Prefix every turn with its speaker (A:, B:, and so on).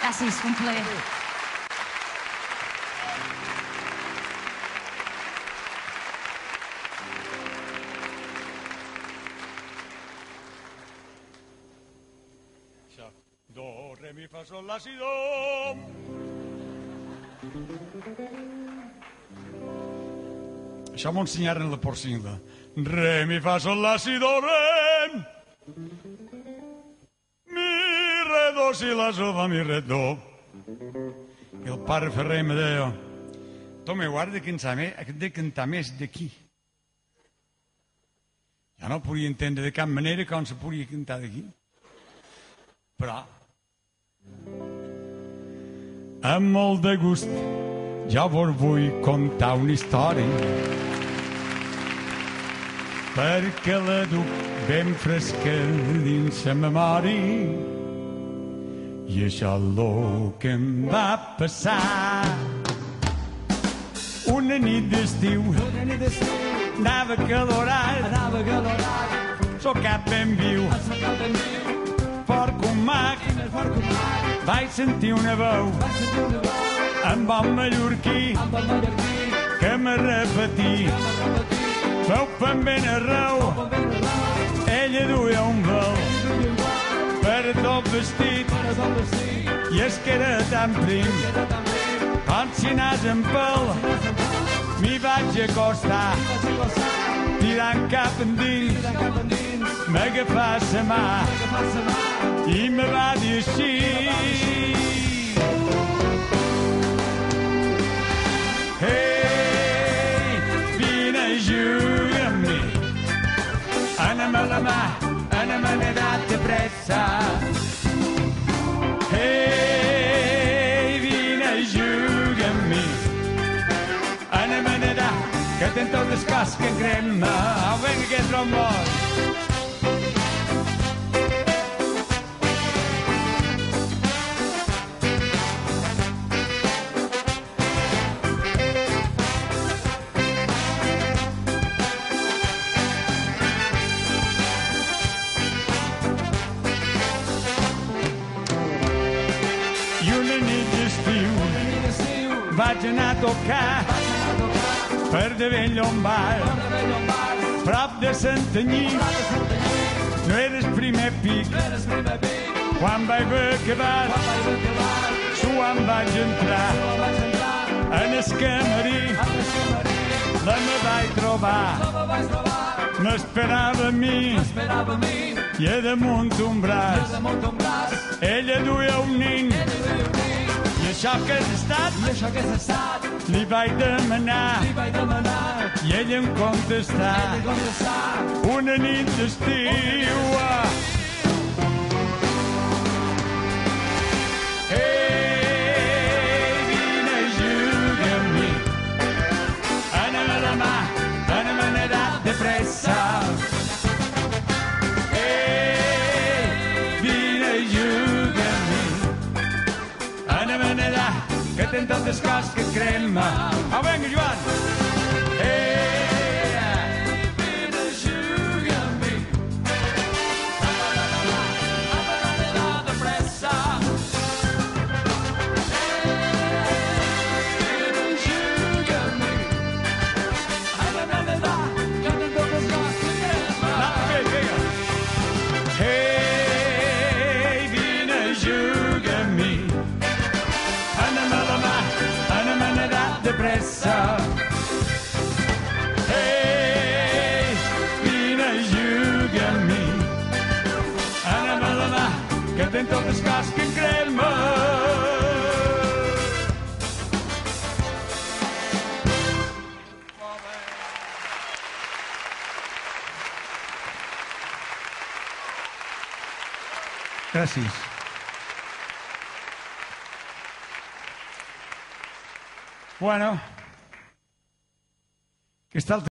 A: Gràcies, un plaer.
B: Do, re, mi, fa, sol, la, si, do. Això m'ho ensenyaren a la Porcina. Re, mi, fa, sol, la, si, do, re. Mi, re, do, si, la, so, fa, mi, re, do. I el pare Ferrer me deia, tome, guarda que hem de cantar més d'aquí. Jo no podia entendre de cap manera com se podia cantar d'aquí. Però, amb molt de gust, jo vos vull contar una història, perquè la duc ben fresca dins la memòria. I això és el que em va passar. Una nit d'estiu, anava calorat, so cap ben viu, fort com mac, vaig sentir una veu amb bon mallorquí que me repetí, veu pen ben arreu, ella duia un vel per tot vestit i és que era tan prim com si anés en pèl. M'hi vaig acostar tirant cap endins, m'agafà sa mà i me va dir així: hey, vine a jugar amb mi, anem a la mà, anem a nedar de pressa. Hey, vine a jugar amb mi, anem a nedar, que tens tot el cos que en crema. Au, vinga, aquest trombó. Vaig anar a tocar per de Bellombard, prop de Santanyí. No era el primer pic, quan vaig haver acabat, suant vaig entrar en el camarí. La me vaig trobar, m'esperava a mi, i a damunt un braç ella duia un nin. I això que has estat, li vaig demanar, i ell em contestà, una nit d'estiu. Hey, vine a jugar amb mi, anem a la mà, anem a nedar de pressa. Que tens tot el cos que crema. Au, vinga, Joan! Hey, vine a jugar amb mi, anem a nedar de pressa. Hey, vine a jugar amb mi, anem a nedar, que tens tot el cos que crema. Vinga! Hey, vine a jugar amb mi, de pressa. Hey, vine a jugar amb mi, anem a la mà, que tens tot el cos que en crema. Gràcies. Bueno, que està el